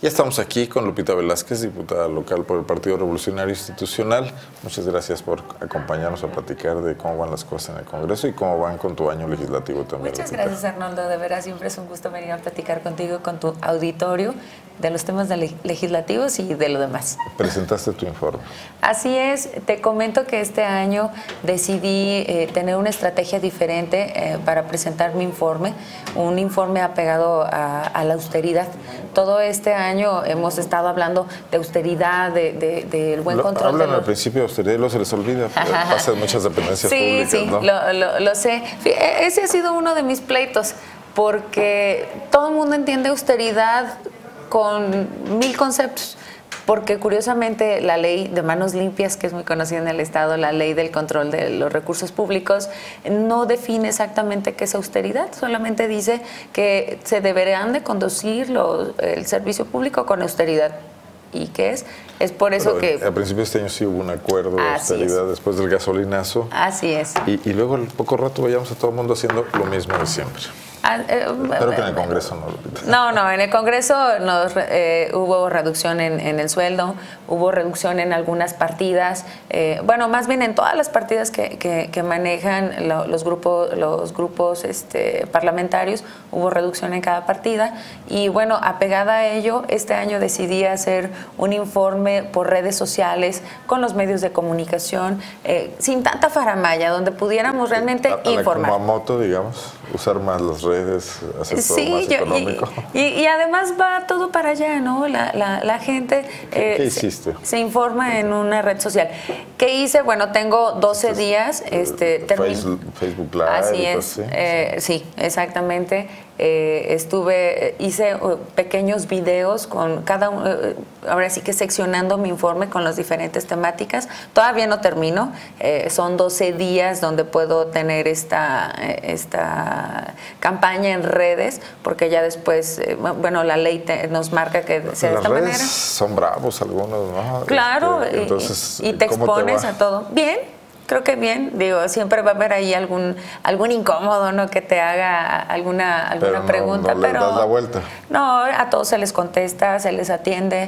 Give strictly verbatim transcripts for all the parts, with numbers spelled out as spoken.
Ya estamos aquí con Lupita Velázquez, diputada local por el Partido Revolucionario Institucional. Muchas gracias por acompañarnos a platicar de cómo van las cosas en el Congreso y cómo van con tu año legislativo también. Muchas Lupita. gracias, Arnoldo. De veras, siempre es un gusto venir a platicar contigo, con tu auditorio, de los temas de legislativos y de lo demás. Presentaste tu informe. Así es. Te comento que este año decidí eh, tener una estrategia diferente eh, para presentar mi informe, un informe apegado a, a la austeridad. Todo este año hemos estado hablando de austeridad, del de, de buen lo, control. Hablan de lo... al principio de austeridad y luego se les olvida. Pasa en muchas dependencias sí, públicas, sí, ¿no? lo, lo, lo sé. Ese ha sido uno de mis pleitos, porque todo el mundo entiende austeridad con mil conceptos. Porque curiosamente la ley de manos limpias, que es muy conocida en el Estado, la ley del control de los recursos públicos, no define exactamente qué es austeridad, solamente dice que se deberán de conducir los, el servicio público con austeridad. ¿Y qué es? Es por eso Pero que... a principio de este año sí hubo un acuerdo de austeridad es. después del gasolinazo. Así es. Y, y luego al poco rato vayamos a todo el mundo haciendo lo mismo de siempre. Ah, eh, Espero que en el Congreso no lo No, no, en el Congreso nos, eh, hubo reducción en, en el sueldo, hubo reducción en algunas partidas, eh, bueno, más bien en todas las partidas que, que, que manejan lo, los grupos, los grupos este, parlamentarios, hubo reducción en cada partida. Y bueno, apegada a ello, este año decidí hacer un informe por redes sociales, con los medios de comunicación, eh, sin tanta faramaya, donde pudiéramos realmente a, a informar. Como a moto, digamos, usar más las redes. Hacer todo sí, más yo, económico. Y, y, y además va todo para allá, ¿no? La, la, la gente ¿Qué, eh, ¿qué hiciste? Se, se informa en una red social. ¿Qué hice? Bueno, tengo doce Entonces, días. Este, Facebook, Facebook Live. Así es. Pues, sí, eh, sí, exactamente. Eh, estuve, hice uh, pequeños videos con cada uno, uh, ahora sí que seccionando mi informe con las diferentes temáticas. Todavía no termino, eh, son doce días donde puedo tener esta, esta campaña en redes, porque ya después, eh, bueno, la ley te, nos marca que sea de esta redes manera. Son bravos algunos, ¿no? Claro, este, entonces, y, y te expones te a todo. Bien. Creo que bien, digo, siempre va a haber ahí algún algún incómodo, ¿no? Que te haga alguna alguna pero no, pregunta, no le pero das la vuelta. No, a todos se les contesta, se les atiende,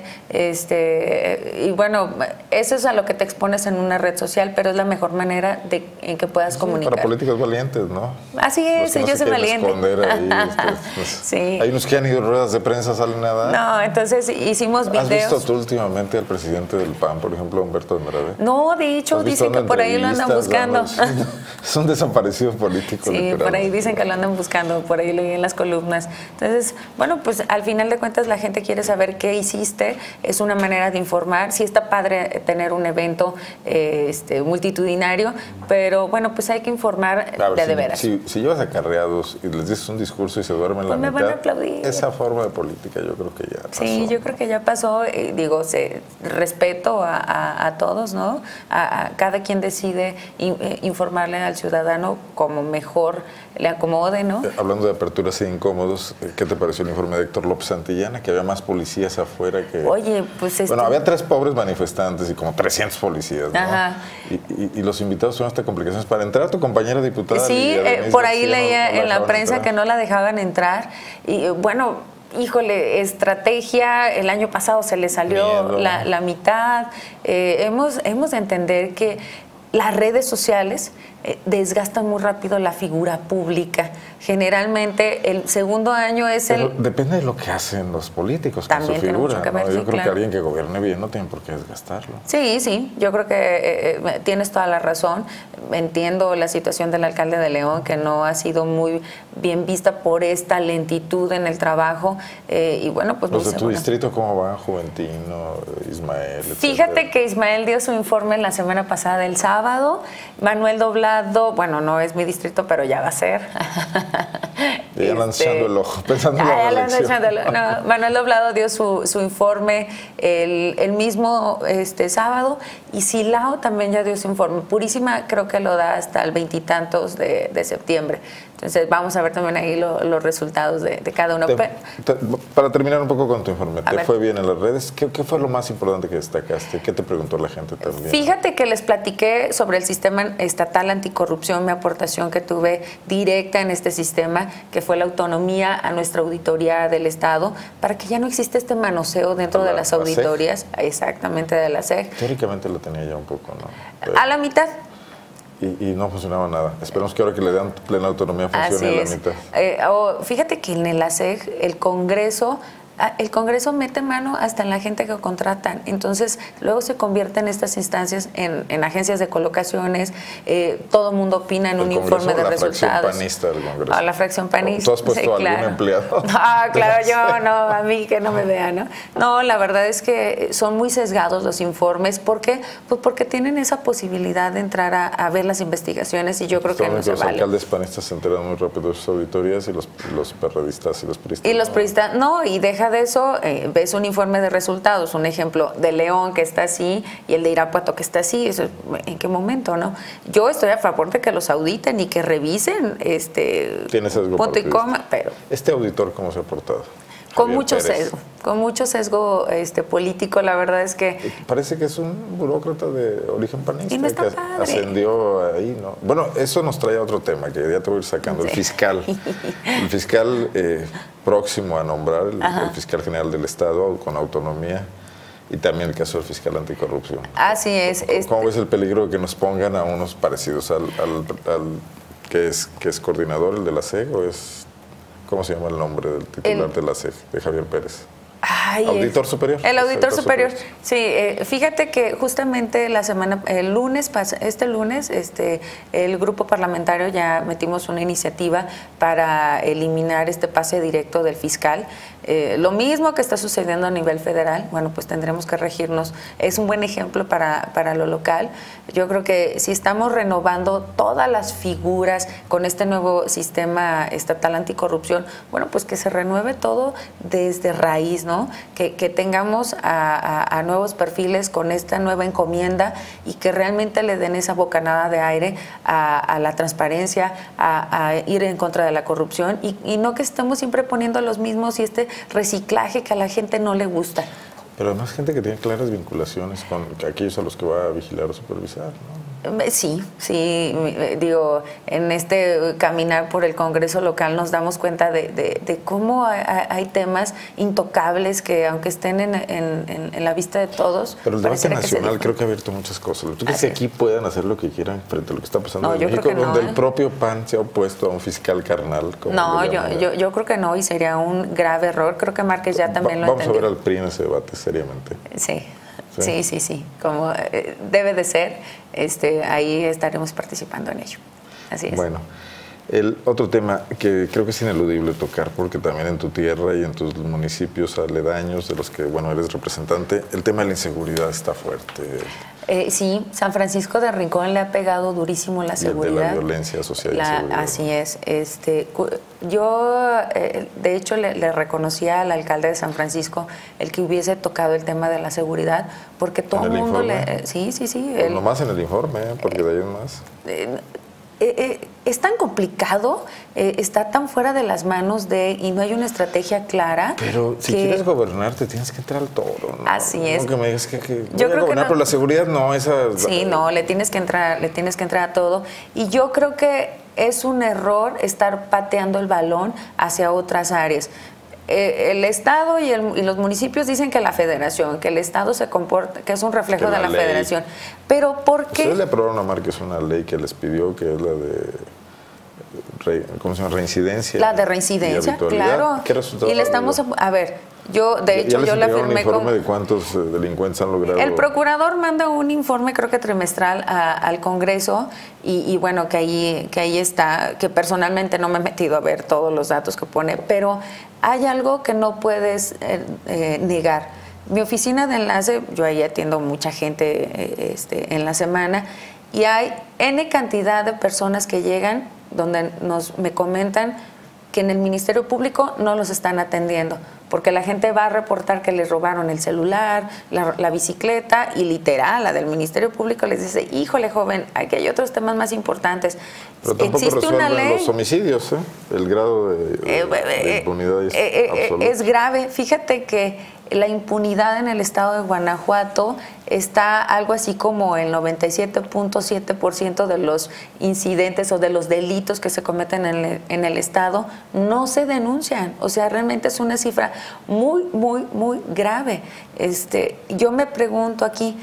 este y bueno, eso es a lo que te expones en una red social, pero es la mejor manera de en que puedas sí, comunicar. Para políticos valientes, ¿no? Así es, no yo soy valiente. Ahí, este, pues, sí. Hay unos que han ido a ruedas de prensa, salen a dar. No, entonces hicimos videos. ¿Has visto tú últimamente al presidente del P A N, por ejemplo, Humberto Andrade? No, de hecho, dicen que por ahí lo andan buscando. Es un desaparecido político. Sí, literal. Por ahí dicen que lo andan buscando, por ahí leí en las columnas. Entonces, bueno, pues al final de cuentas la gente quiere saber qué hiciste, es una manera de informar. Sí está padre tener un evento eh, este, multitudinario, pero bueno, pues hay que informar ver, de si, de veras. Si, si llevas acarreados y les dices un discurso y se duermen pues la me mitad, van a aplaudir. Esa forma de política yo creo que ya pasó. Sí, yo creo que ya pasó. Eh, digo, se, respeto a, a, a todos, ¿no? A, a cada quien decide in, eh, informarle al ciudadano como mejor le acomode, ¿no? Hablando de aperturas e incómodos, ¿qué te pareció el informe de Héctor López Santillana? Que había más policías afuera que... Oye, pues... Este... Bueno, había tres pobres manifestantes y como trescientos policías, ¿no? Ajá. Y, y, y los invitados son hasta complicaciones para entrar. A tu compañera diputada... Sí, eh, por ahí García, leía no, no en la prensa entrar. que no la dejaban entrar. Y bueno... Híjole, estrategia, el año pasado se le salió la, la mitad. Eh, hemos, hemos de entender que las redes sociales eh, desgastan muy rápido la figura pública. Generalmente el segundo año es Pero el... depende de lo que hacen los políticos con su figura, ¿no? Ver, Yo sí, creo claro. que alguien que gobierne bien no tiene por qué desgastarlo. Sí, sí, yo creo que eh, eh, tienes toda la razón. Entiendo la situación del alcalde de León, que no ha sido muy bien vista por esta lentitud en el trabajo. Eh, y bueno, pues... ¿Los de tu seguro. distrito cómo van? Juventino, Ismael, etcétera. Fíjate que Ismael dio su informe la semana pasada, el sábado. Manuel Doblado, bueno, no es mi distrito, pero ya va a ser. Ya este, andan echando el ojo, pensando en la elección. No, Manuel Doblado dio su, su informe el, el mismo este, sábado, y Silao también ya dio su informe. Purísima creo que lo da hasta el veintitantos de, de septiembre. Entonces vamos a ver también ahí lo, los resultados de, de cada uno. Te, te, para terminar un poco con tu informe, ¿te ver. fue bien en las redes? ¿Qué, ¿Qué fue lo más importante que destacaste? ¿Qué te preguntó la gente también? Fíjate que les platiqué sobre el sistema estatal anticorrupción, mi aportación que tuve directa en este sistema, que fue la autonomía a nuestra auditoría del Estado, para que ya no exista este manoseo dentro la, de las auditorías, la exactamente de la C E G. Teóricamente lo tenía ya un poco, ¿no? Pero... a la mitad. Y, y no funcionaba nada. Esperemos que ahora que le dan plena autonomía funcione a la mitad. Eh, oh, fíjate que en la C E G el Congreso el Congreso mete mano hasta en la gente que contratan, entonces luego se convierte en estas instancias en, en agencias de colocaciones, eh, todo el mundo opina en el un Congreso, informe de la resultados. Fracción panista del Congreso. A la fracción panista. ¿Tú has puesto sí, algún claro. empleado? Ah, claro, yo no, a mí que no me vean, ¿no? No, la verdad es que son muy sesgados los informes, ¿por qué? Pues porque tienen esa posibilidad de entrar a, a ver las investigaciones y yo creo que no se los vale. Los alcaldes panistas se enteran muy rápido de sus auditorías y los, los perredistas y los priistas. Y los priistas, no, y deja de eso, eh, ves un informe de resultados, un ejemplo de León que está así y el de Irapuato que está así, eso, ¿en qué momento, no? Yo estoy a favor de que los auditen y que revisen este Tiene sesgo punto y coma, pero este auditor cómo se ha portado. Con Javier mucho Pérez. sesgo, con mucho sesgo este político, la verdad es que parece que es un burócrata de origen panista y no está que padre. ascendió ahí, ¿no? Bueno, eso nos trae a otro tema que ya te voy a ir sacando, sí. el fiscal. El fiscal eh, próximo a nombrar, el, el fiscal general del Estado con autonomía. Y también el caso del fiscal anticorrupción. Así es. ¿Cómo, este... ¿Cómo ves el peligro de que nos pongan a unos parecidos al, al, al que es que es coordinador, el de la C E G, o es, ¿cómo se llama el nombre del titular el... de la C E G, de Javier Pérez? Ay, auditor es, superior. El auditor superior. superior. Sí, eh, fíjate que justamente la semana, el lunes, este lunes, este, el grupo parlamentario ya metimos una iniciativa para eliminar este pase directo del fiscal. Eh, lo mismo que está sucediendo a nivel federal, bueno, pues tendremos que regirnos. Es un buen ejemplo para, para lo local. Yo creo que si estamos renovando todas las figuras con este nuevo sistema estatal anticorrupción, bueno, pues que se renueve todo desde raíz, ¿no? Que, que tengamos a, a, a nuevos perfiles con esta nueva encomienda y que realmente le den esa bocanada de aire a, a la transparencia, a, a ir en contra de la corrupción y, y no que estemos siempre poniendo los mismos y este reciclaje que a la gente no le gusta. Pero además gente que tiene claras vinculaciones con aquellos a los que va a vigilar o supervisar, ¿no? Sí, sí, digo, en este caminar por el Congreso local nos damos cuenta de, de, de cómo hay, hay temas intocables que aunque estén en, en, en la vista de todos... Pero el debate nacional creo que ha abierto muchas cosas. ¿Tú crees que aquí puedan hacer lo que quieran frente a lo que está pasando no, en yo México, creo que donde no, el ¿eh? propio P A N se ha opuesto a un fiscal carnal? Como no, yo, yo, yo creo que no y sería un grave error. Creo que Márquez ya también Va, lo vamos entendió. Vamos a ver al P R I en ese debate, seriamente. Sí. Sí, sí, sí, como eh, debe de ser, este, ahí estaremos participando en ello. Así es. Bueno, el otro tema que creo que es ineludible tocar, porque también en tu tierra y en tus municipios aledaños de los que, bueno, eres representante, el tema de la inseguridad está fuerte. Eh, sí, San Francisco de Rincón le ha pegado durísimo la seguridad. Y de la violencia social. La, así es. Este, yo, eh, de hecho, le, le reconocía al alcalde de San Francisco el que hubiese tocado el tema de la seguridad, porque todo el mundo informe? le... Sí, sí, sí. Pues el, nomás en el informe, porque de ahí en más. Eh, Eh, eh, es tan complicado, eh, está tan fuera de las manos de y no hay una estrategia clara. Pero si que, quieres gobernar, te tienes que entrar al toro, ¿no? Así es. No que me digas que, que yo voy creo a gobernar, que no. pero la seguridad no, esa... Sí, no, le tienes que entrar, le tienes que entrar a todo. Y yo creo que es un error estar pateando el balón hacia otras áreas. Eh, el Estado y, el, y los municipios dicen que la Federación, que el Estado se comporta, que es un reflejo que la de la ley. Federación. Pero ¿por qué? Ustedes le aprobaron a Márquez una ley que les pidió, que es la de... Re, ¿cómo se llama? Reincidencia. La de reincidencia, claro. ¿Qué resultado? Y le estamos, a, a ver, yo de hecho ya yo la firmé un informe con... de cuántos eh, delincuentes han logrado. El procurador manda un informe, creo que trimestral, a, al Congreso y, y bueno, que ahí, que ahí está, que personalmente no me he metido a ver todos los datos que pone, pero hay algo que no puedes eh, eh, negar. Mi oficina de enlace, yo ahí atiendo mucha gente eh, este, en la semana y hay N cantidad de personas que llegan donde nos, me comentan que en el Ministerio Público no los están atendiendo. porque la gente va a reportar que les robaron el celular, la, la bicicleta, y literal, la del Ministerio Público les dice, híjole, joven, aquí hay otros temas más importantes. Pero tampoco Existe una ley, los homicidios, ¿eh? El grado de, de, eh, de impunidad es eh, eh, absoluto. Es grave. Fíjate que la impunidad en el estado de Guanajuato está algo así como el noventa y siete punto siete por ciento de los incidentes o de los delitos que se cometen en el, en el estado no se denuncian. O sea, realmente es una cifra muy, muy, muy grave. Este, yo me pregunto aquí,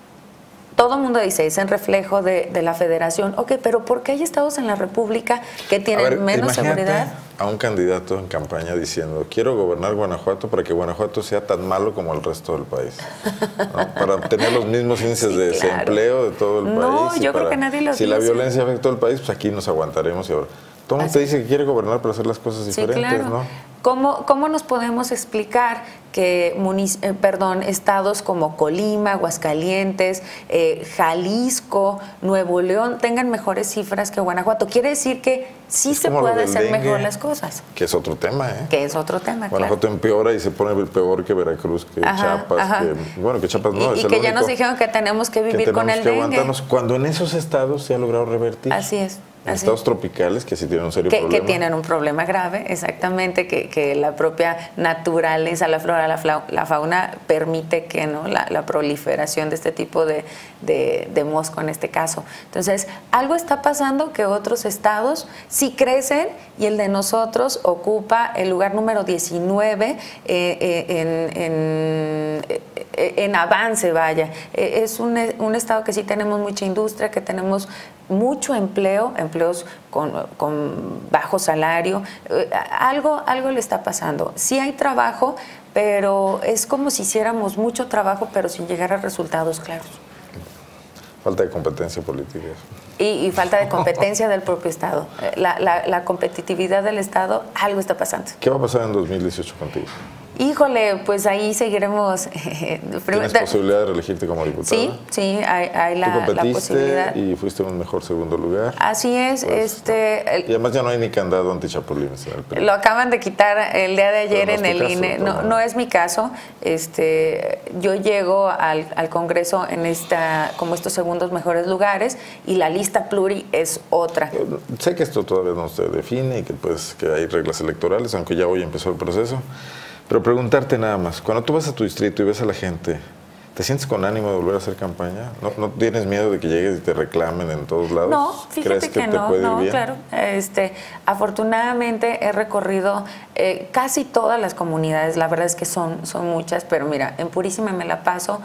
todo el mundo dice, es en reflejo de, de la federación. Ok, pero ¿por qué hay estados en la República que tienen ver, menos seguridad? A un candidato en campaña diciendo, quiero gobernar Guanajuato para que Guanajuato sea tan malo como el resto del país, ¿no? Para tener los mismos índices sí, de claro. desempleo de todo el no, país. Yo para, creo que nadie lo Si dice. La violencia afecta a todo el país, pues aquí nos aguantaremos. Y ahora, todo el mundo te dice que quiere gobernar para hacer las cosas diferentes, sí, claro. ¿no? ¿Cómo, ¿Cómo nos podemos explicar que eh, perdón, estados como Colima, Aguascalientes, eh, Jalisco, Nuevo León tengan mejores cifras que Guanajuato? Quiere decir que sí se puede hacer dengue, mejor las cosas. Que es otro tema, ¿eh? Que es otro tema, Guanajuato claro. empeora y se pone peor que Veracruz, que ajá, Chiapas. Ajá. Que, bueno, que Chiapas no, y, es y el que único ya nos dijeron que tenemos que vivir que con el que dengue. Aguantarnos, cuando en esos estados se ha logrado revertir. Así es. En Así. estados tropicales que sí tienen un serio que, problema. Que tienen un problema grave, exactamente, que, que la propia naturaleza, la flora, la, fla, la fauna permite que no la, la proliferación de este tipo de, de, de mosco en este caso. Entonces, algo está pasando que otros estados sí crecen y el de nosotros ocupa el lugar número diecinueve eh, eh, en, en, en avance, vaya. Eh, es un, un estado que sí tenemos mucha industria, que tenemos mucho empleo, empleos con, con bajo salario, eh, algo, algo le está pasando. Sí hay trabajo, pero es como si hiciéramos mucho trabajo, pero sin llegar a resultados claros. Falta de competencia política. Y, y falta de competencia del propio Estado. La, la, la competitividad del Estado, algo está pasando. ¿Qué va a pasar en dos mil dieciocho contigo? Híjole, pues ahí seguiremos. Eh, ¿Tienes posibilidad de reelegirte como diputada? Sí, sí, hay, hay la, ¿Tú la posibilidad. Y fuiste en un mejor segundo lugar. Así es. Pues, este. Y además ya no hay ni candado antichapulines. Lo acaban de quitar el día de ayer no en el caso, I N E. No, no es mi caso. Este, yo llego al, al Congreso en esta, como estos segundos mejores lugares, y la lista pluri es otra. Sé que esto todavía no se define y que pues que hay reglas electorales, aunque ya hoy empezó el proceso. Pero preguntarte nada más, cuando tú vas a tu distrito y ves a la gente, ¿te sientes con ánimo de volver a hacer campaña? ¿No, no tienes miedo de que llegues y te reclamen en todos lados? No, fíjate ¿Crees que, que te no, puede no, ir bien? Claro. Este, afortunadamente he recorrido eh, casi todas las comunidades, la verdad es que son, son muchas, pero mira, en Purísima me la paso.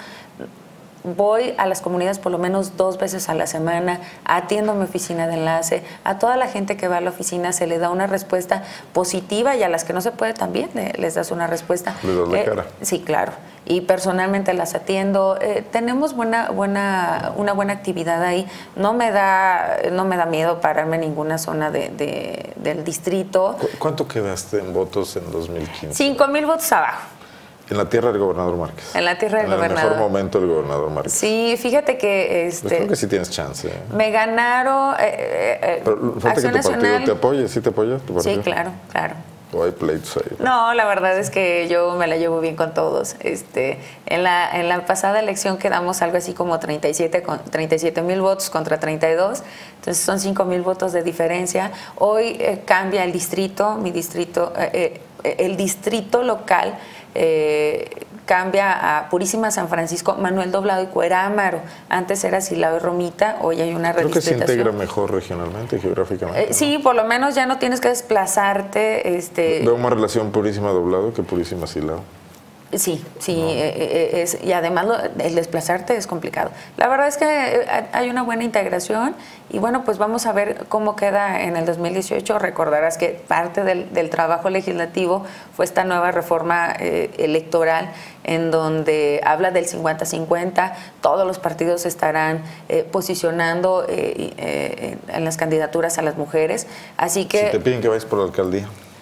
Voy a las comunidades por lo menos dos veces a la semana, atiendo mi oficina de enlace, a toda la gente que va a la oficina se le da una respuesta positiva y a las que no se puede también les das una respuesta. ¿Le das la eh, cara? Sí, claro. Y personalmente las atiendo. Eh, tenemos buena, buena, una buena actividad ahí. No me da, no me da miedo pararme en ninguna zona de, de, del distrito. ¿Cu ¿Cuánto quedaste en votos en dos mil quince? Cinco mil votos abajo. En la tierra del gobernador Márquez. En la tierra del gobernador. En el mejor momento del gobernador Márquez. Sí, fíjate que... Este, pues creo que sí tienes chance. ¿eh? Me ganaron... Eh, eh, Pero falta Acción que tu partido Nacional. te apoye. ¿Sí te apoya tu partido? Sí, claro, claro. ¿O hay pleitos ahí? No, la verdad es que yo me la llevo bien con todos. Este, en la, en la pasada elección quedamos algo así como treinta y siete mil votos contra treinta y dos. Entonces son cinco mil votos de diferencia. Hoy eh, cambia el distrito, mi distrito, eh, eh, el distrito local eh, cambia a Purísima, San Francisco, Manuel Doblado y Cuerámaro. Antes era Silao y Romita, hoy hay una Creo que se redistritación. integra mejor regionalmente, geográficamente. Eh, ¿no? Sí, por lo menos ya no tienes que desplazarte. Este, Veo más relación Purísima Doblado que Purísima Silao. Sí, sí, no. eh, es, y además lo, el desplazarte es complicado. La verdad es que hay una buena integración y bueno, pues vamos a ver cómo queda en el dos mil dieciocho. Recordarás que parte del, del trabajo legislativo fue esta nueva reforma eh, electoral en donde habla del cincuenta cincuenta, todos los partidos estarán eh, posicionando eh, eh, en las candidaturas a las mujeres, así que... Si te piden que vayas por la alcaldía.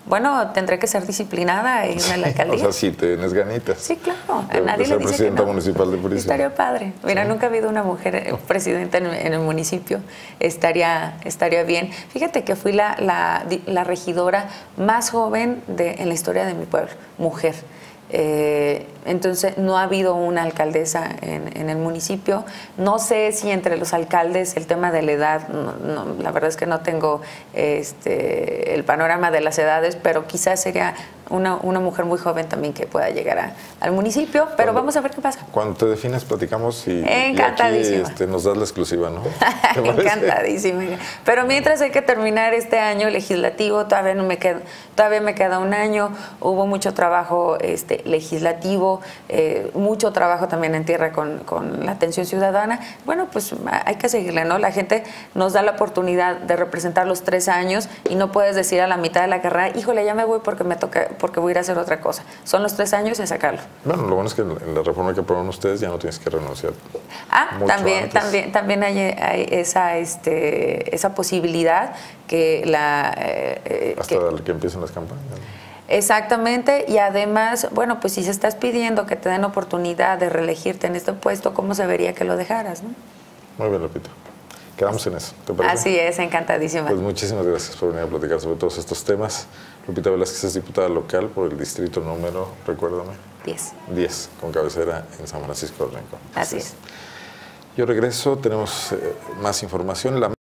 bueno, tendré que ser disciplinada e irme a la alcaldía. O sea, sí, tienes ganitas. Sí, claro. A de, nadie de le ser dice presidenta que no. municipal de Purísima. Estaría padre. Mira, ¿Sí? nunca ha habido una mujer presidenta en, en el municipio. Estaría, estaría bien. Fíjate que fui la, la, la regidora más joven de, en la historia de mi pueblo, mujer. Eh, entonces no ha habido una alcaldesa en, en el municipio. No sé si entre los alcaldes el tema de la edad, no, no, la verdad es que no tengo este, el panorama de las edades, pero quizás sería una, una mujer muy joven también que pueda llegar a, al municipio, pero cuando, vamos a ver qué pasa. Cuando te defines platicamos y, Encantadísima. y aquí este, nos das la exclusiva, ¿no? Encantadísima. Pero mientras hay que terminar este año legislativo, todavía no me queda, todavía me queda un año. Hubo mucho trabajo este, legislativo, eh, mucho trabajo también en tierra con, con la atención ciudadana. Bueno, pues hay que seguirle, ¿no? La gente nos da la oportunidad de representar los tres años y no puedes decir a la mitad de la carrera, híjole, ya me voy porque me toca, porque voy a ir a hacer otra cosa. Son los tres años y sacarlo. Bueno, lo bueno es que en la reforma que aprobaron ustedes ya no tienes que renunciar. Ah, también, también, también hay, hay esa, este, esa posibilidad que la... Eh, Hasta que, que empiecen las campañas. Exactamente, y además, bueno, pues si se estás pidiendo que te den oportunidad de reelegirte en este puesto, ¿cómo se vería que lo dejaras, no? Muy bien, Lupita. Quedamos en eso, ¿te parece? Así es, encantadísima. Pues muchísimas gracias por venir a platicar sobre todos estos temas. Lupita Velázquez es diputada local por el distrito número, recuérdame. diez. diez, con cabecera en San Francisco del Rincón. Así es. Yo regreso, tenemos eh, más información. La